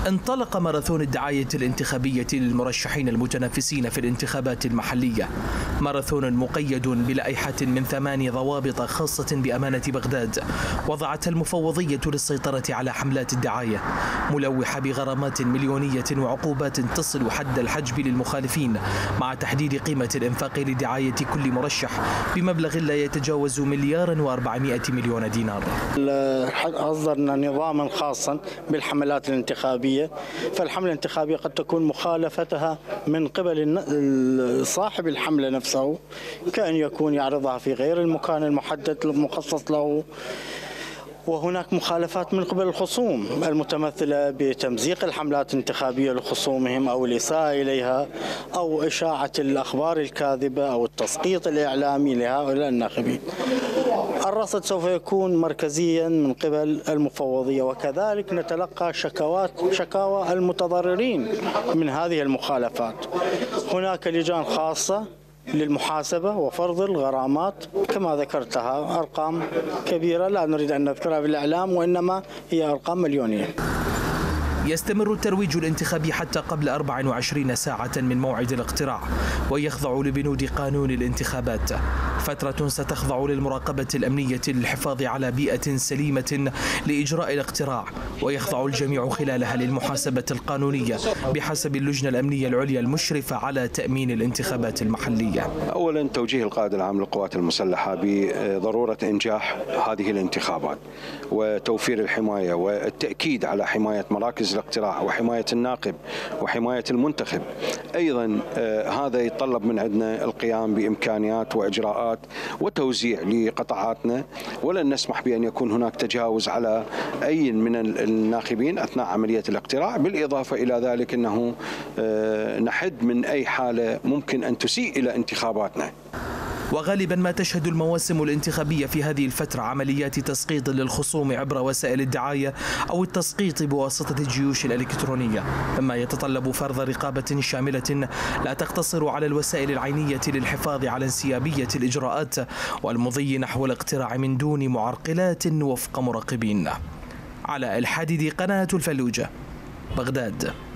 انطلق ماراثون الدعاية الانتخابية للمرشحين المتنافسين في الانتخابات المحلية. ماراثون مقيد بلائحة من 8 ضوابط خاصة بأمانة بغداد وضعتها المفوضية للسيطرة على حملات الدعاية، ملوحة بغرامات مليونية وعقوبات تصل حد الحجب للمخالفين، مع تحديد قيمة الإنفاق لدعاية كل مرشح بمبلغ لا يتجاوز 1,400,000,000 دينار. أصدرنا نظاما خاصا بالحملات الانتخابية، فالحملة الانتخابية قد تكون مخالفتها من قبل صاحب الحملة نفسه، كأن يكون يعرضها في غير المكان المحدد المخصص له، وهناك مخالفات من قبل الخصوم المتمثلة بتمزيق الحملات الانتخابية لخصومهم أو الإساءة إليها أو إشاعة الأخبار الكاذبة أو التسقيط الإعلامي لهؤلاء الناخبين. الرصد سوف يكون مركزيا من قبل المفوضية، وكذلك نتلقى شكاوى المتضررين من هذه المخالفات. هناك لجان خاصة للمحاسبة وفرض الغرامات كما ذكرتها، أرقام كبيرة لا نريد أن نذكرها بالإعلام، وإنما هي أرقام مليونية. يستمر الترويج الانتخابي حتى قبل 24 ساعة من موعد الاقتراع، ويخضع لبنود قانون الانتخابات. فترة ستخضع للمراقبة الأمنية للحفاظ على بيئة سليمة لإجراء الاقتراع، ويخضع الجميع خلالها للمحاسبة القانونية بحسب اللجنة الأمنية العليا المشرفة على تأمين الانتخابات المحلية. أولا توجيه القائد العام للقوات المسلحة بضرورة إنجاح هذه الانتخابات وتوفير الحماية والتأكيد على حماية مراكز الاقتراع وحماية الناقب وحماية المنتخب. أيضا هذا يتطلب من عندنا القيام بإمكانيات وإجراءات وتوزيع لقطاعاتنا، ولن نسمح بأن يكون هناك تجاوز على أي من الناخبين أثناء عملية الاقتراع. بالإضافة إلى ذلك أنه نحد من أي حالة ممكن أن تسيء إلى انتخاباتنا. وغالبا ما تشهد المواسم الانتخابية في هذه الفترة عمليات تسقيط للخصوم عبر وسائل الدعاية أو التسقيط بواسطة الجيوش الإلكترونية، مما يتطلب فرض رقابة شاملة لا تقتصر على الوسائل العينية للحفاظ على انسيابية الإجراءات والمضي نحو الاقتراع من دون معرقلات وفق مراقبين. علاء الحديدي، قناة الفلوجة، بغداد.